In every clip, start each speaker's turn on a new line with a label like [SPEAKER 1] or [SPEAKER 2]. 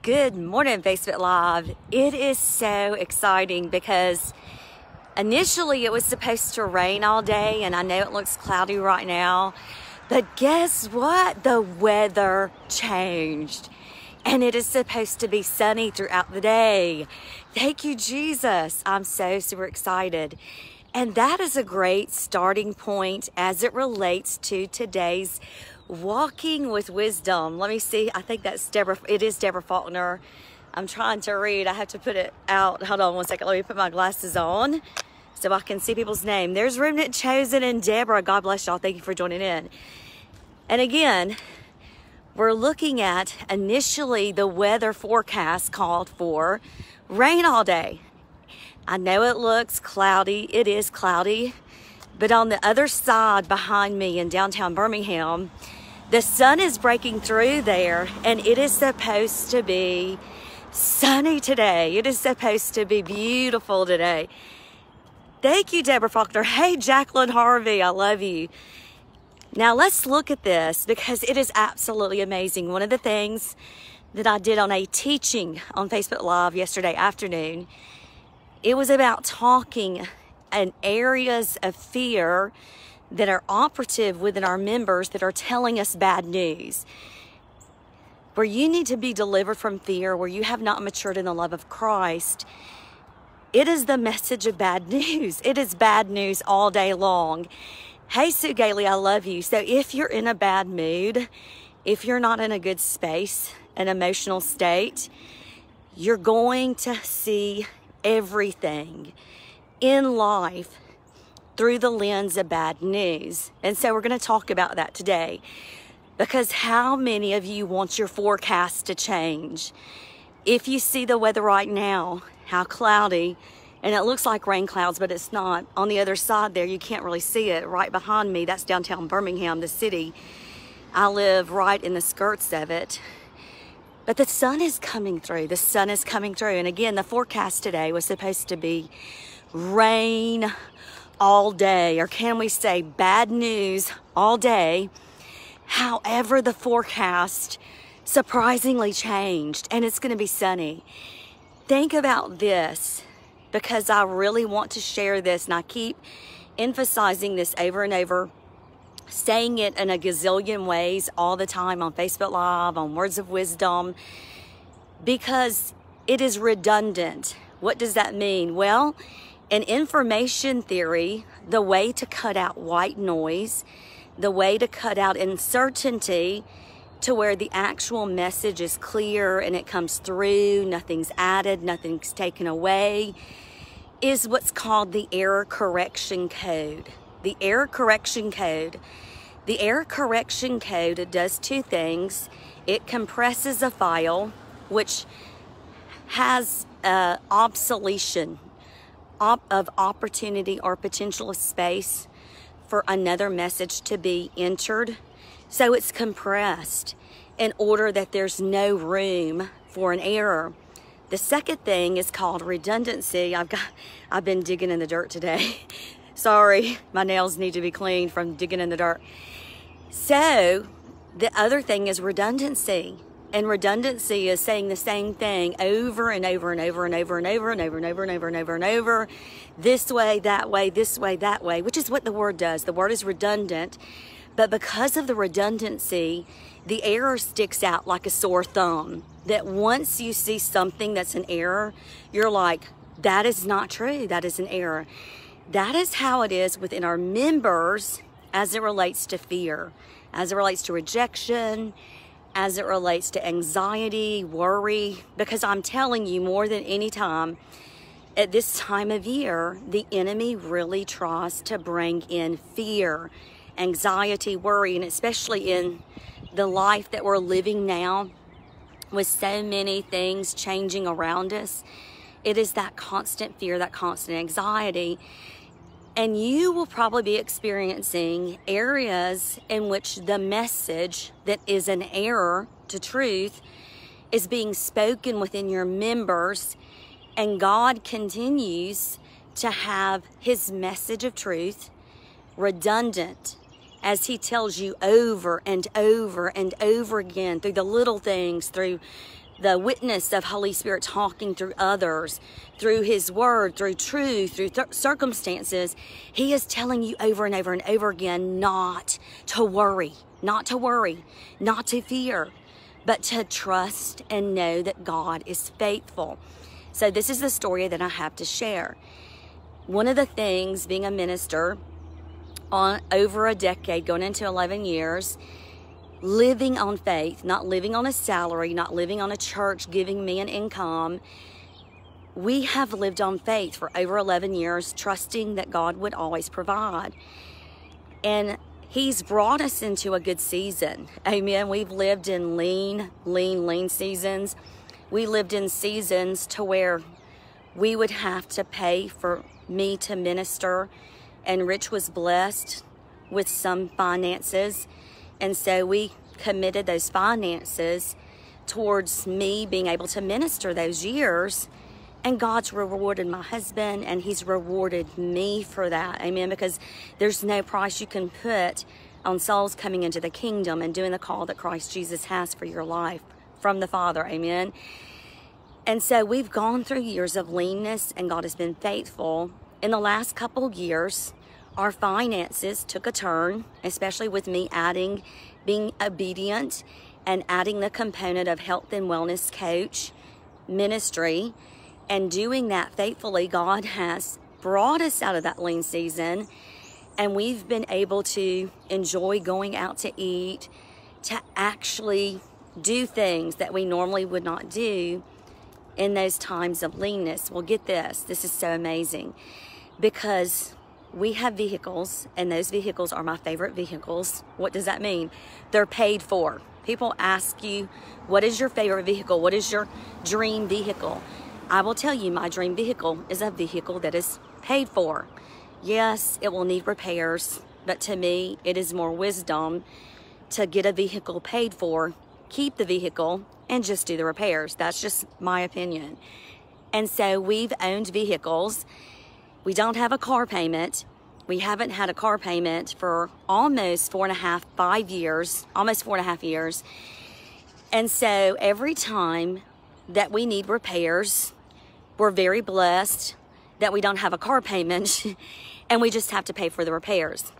[SPEAKER 1] Good morning, Facebook Live. It is so exciting because initially it was supposed to rain all day, and I know it looks cloudy right now, but guess what? The weather changed and it is supposed to be sunny throughout the day. Thank you, Jesus. I'm so super excited. And that is a great starting point as it relates to today's Walking with Wisdom. Let me see. I think that's Deborah. It is Deborah Faulkner. I'm trying to read. I have to put it out. Hold on one second. Let me put my glasses on so I can see people's name. There's Remnant Chosen and Deborah. God bless y'all. Thank you for joining in. And again, we're looking at initially the weather forecast called for rain all day. I know it looks cloudy. It is cloudy. But on the other side behind me in downtown Birmingham, the sun is breaking through there, and it is supposed to be sunny today. It is supposed to be beautiful today. Thank you, Deborah Faulkner. Hey, Jacqueline Harvey, I love you. Now let's look at this because it is absolutely amazing. One of the things that I did on a teaching on Facebook Live yesterday afternoon, it was about talking and areas of fear that are operative within our members that are telling us bad news. Where you need to be delivered from fear, where you have not matured in the love of Christ, it is the message of bad news. It is bad news all day long. Hey, Sue Gailey, I love you. So if you're in a bad mood, if you're not in a good space, an emotional state, you're going to see everything in life through the lens of bad news. And so we're going to talk about that today, because how many of you want your forecast to change? If you see the weather right now, how cloudy, and it looks like rain clouds, but it's not. On the other side there, you can't really see it. Right behind me, that's downtown Birmingham, the city. I live right in the skirts of it. But the sun is coming through. The sun is coming through. And again, the forecast today was supposed to be rain all day, or can we say bad news all day. However, the forecast surprisingly changed, and it's going to be sunny. Think about this, because I really want to share this, and I keep emphasizing this over and over, saying it in a gazillion ways all the time on Facebook Live, on Words of Wisdom, because it is redundant. What does that mean? Well, in information theory, the way to cut out white noise, the way to cut out uncertainty to where the actual message is clear and it comes through, nothing's added, nothing's taken away, is what's called the error correction code. The error correction code. The error correction code does two things. It compresses a file, which has obsolescence of opportunity or potential of space for another message to be entered. So it's compressed in order that there's no room for an error. The second thing is called redundancy. I've been digging in the dirt today. Sorry, my nails need to be cleaned from digging in the dirt. So the other thing is redundancy. And redundancy is saying the same thing over and over and over and over and over and over and over and over and over and over, this way, that way, this way, that way, which is what the word does. The word is redundant, but because of the redundancy, the error sticks out like a sore thumb, that once you see something that's an error, you're like, that is not true, that is an error. That is how it is within our members as it relates to fear, as it relates to rejection, as it relates to anxiety, worry, because I'm telling you, more than any time, at this time of year, the enemy really tries to bring in fear, anxiety, worry, and especially in the life that we're living now with so many things changing around us. It is that constant fear, that constant anxiety. And you will probably be experiencing areas in which the message that is an error to truth is being spoken within your members, and God continues to have his message of truth redundant as he tells you over and over and over again through the little things, through the witness of Holy Spirit talking through others, through His Word, through truth, through circumstances, He is telling you over and over and over again not to worry, not to worry, not to fear, but to trust and know that God is faithful. So this is the story that I have to share. One of the things, being a minister on over a decade, going into 11 years, living on faith, not living on a salary, not living on a church giving me an income. We have lived on faith for over 11 years, trusting that God would always provide. And He's brought us into a good season. Amen. We've lived in lean seasons. We lived in seasons to where we would have to pay for me to minister, and Rich was blessed with some finances. And so we committed those finances towards me being able to minister those years. And God's rewarded my husband, and He's rewarded me for that. Amen. Because there's no price you can put on souls coming into the kingdom and doing the call that Christ Jesus has for your life from the Father. Amen. And so we've gone through years of leanness, and God has been faithful. In the last couple years, our finances took a turn, especially with me being obedient and adding the component of health and wellness coach ministry, and doing that faithfully. God has brought us out of that lean season, and we've been able to enjoy going out to eat, to actually do things that we normally would not do in those times of leanness. Well, get this. This is so amazing, because we have vehicles, and those vehicles are my favorite vehicles. What does that mean? They're paid for. People ask you, what is your favorite vehicle? What is your dream vehicle? I will tell you, my dream vehicle is a vehicle that is paid for. Yes, it will need repairs, but to me, it is more wisdom to get a vehicle paid for, keep the vehicle, and just do the repairs. That's just my opinion. And so we've owned vehicles. We don't have a car payment. We haven't had a car payment for almost 5 years, almost 4.5 years. And so every time that we need repairs, we're very blessed that we don't have a car payment and we just have to pay for the repairs.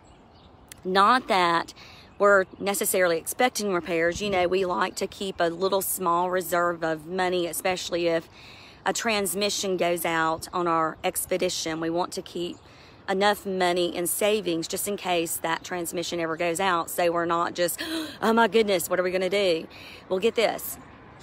[SPEAKER 1] Not that we're necessarily expecting repairs. You know, we like to keep a little small reserve of money, especially if a transmission goes out on our expedition. We want to keep enough money in savings just in case that transmission ever goes out, so we're not just, oh my goodness, what are we going to do? Well, get this.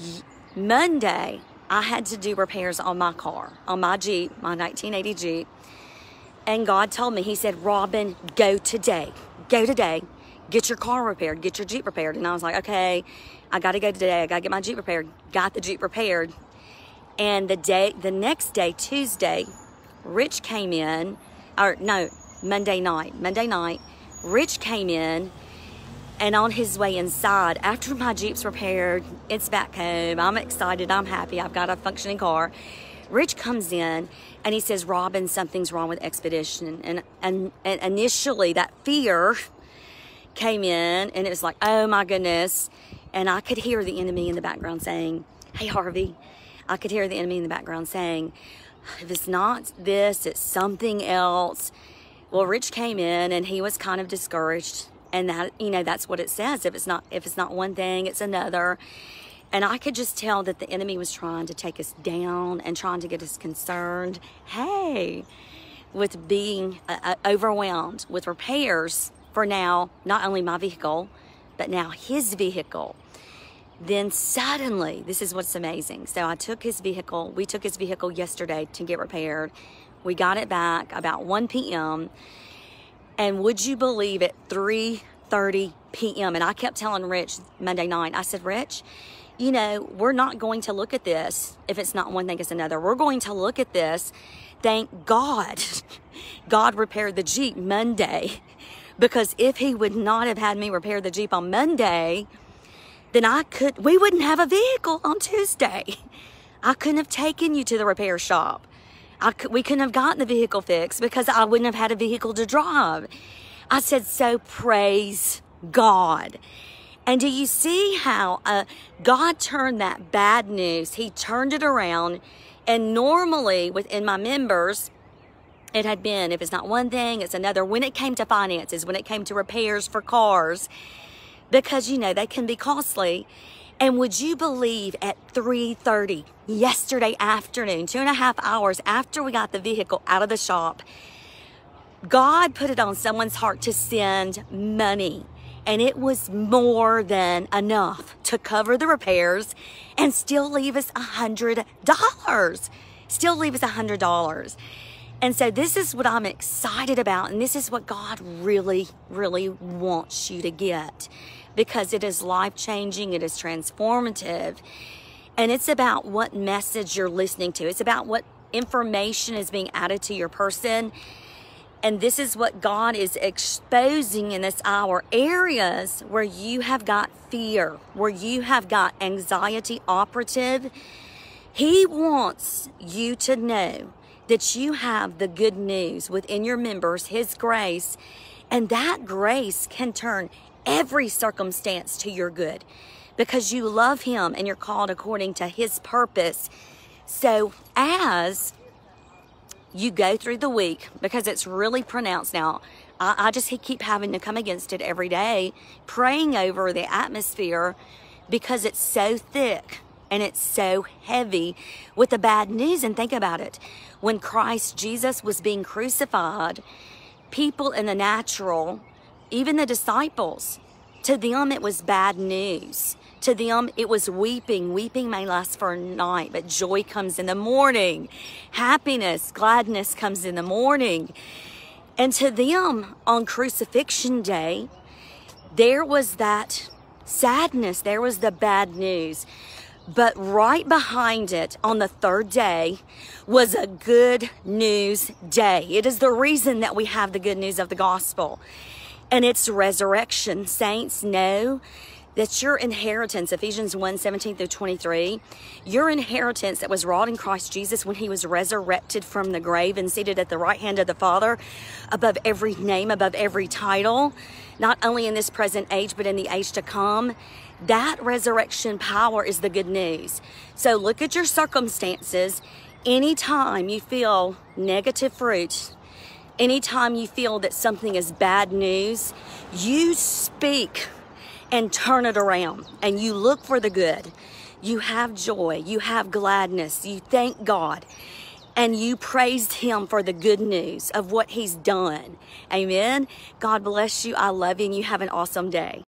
[SPEAKER 1] Monday, I had to do repairs on my car, on my Jeep, my 1980 Jeep. And God told me, He said, Robin, go today, get your car repaired, get your Jeep repaired. And I was like, okay, I got to go today. I got to get my Jeep repaired. Got the Jeep repaired. And the next day, Tuesday, Rich came in, Monday night, Rich came in, and on his way inside, after my Jeep's repaired, it's back home, I'm excited, I'm happy, I've got a functioning car. Rich comes in, and he says, Robin, something's wrong with Expedition. And initially, that fear came in, and it was like, oh my goodness. And I could hear the enemy in the background saying, hey, Harvey. I could hear the enemy in the background saying, if it's not this, it's something else. Well, Rich came in, and he was kind of discouraged. And that, you know, that's what it says. If it's not one thing, it's another. And I could just tell that the enemy was trying to take us down and trying to get us concerned. Hey, with being overwhelmed with repairs for now, not only my vehicle, but now his vehicle. Then suddenly, this is what's amazing. So we took his vehicle yesterday to get repaired. We got it back about 1 p.m. And would you believe it, 3:30 p.m. And I kept telling Rich Monday night, I said, Rich, you know, we're not going to look at this if it's not one thing, it's another. We're going to look at this. Thank God, God repaired the Jeep Monday. Because if He would not have had me repair the Jeep on Monday, then we wouldn't have a vehicle on Tuesday. I couldn't have taken you to the repair shop. We couldn't have gotten the vehicle fixed because I wouldn't have had a vehicle to drive. I said, so praise God. And do you see how God turned that bad news? He turned it around. And normally within my members, it had been, if it's not one thing, it's another. When it came to finances, when it came to repairs for cars, because, you know, they can be costly. And would you believe at 3:30 yesterday afternoon, 2.5 hours after we got the vehicle out of the shop, God put it on someone's heart to send money. And it was more than enough to cover the repairs and still leave us $100. Still leave us $100. And so this is what I'm excited about. And this is what God really, really wants you to get, because it is life-changing. It is transformative. And it's about what message you're listening to. It's about what information is being added to your person. And this is what God is exposing in this hour. Areas where you have got fear, where you have got anxiety operative. He wants you to know that you have the good news within your members, His grace. And that grace can turn every circumstance to your good, because you love Him and you're called according to His purpose. So as you go through the week, because it's really pronounced now, I just keep having to come against it every day, praying over the atmosphere, because it's so thick and it's so heavy with the bad news. And think about it. When Christ Jesus was being crucified, people in the natural, even the disciples, to them it was bad news. To them, it was weeping. Weeping may last for a night, but joy comes in the morning. Happiness, gladness comes in the morning. And to them, on crucifixion day, there was that sadness. There was the bad news. But right behind it, on the third day, was a good news day. It is the reason that we have the good news of the gospel. And it's resurrection. Saints, know that your inheritance, Ephesians 1:17-23, your inheritance that was wrought in Christ Jesus when He was resurrected from the grave and seated at the right hand of the Father, above every name, above every title, not only in this present age, but in the age to come. That resurrection power is the good news. So look at your circumstances. Anytime you feel negative fruit, anytime you feel that something is bad news, you speak and turn it around, and you look for the good. You have joy, you have gladness, you thank God, and you praise Him for the good news of what He's done. Amen. God bless you. I love you, and you have an awesome day.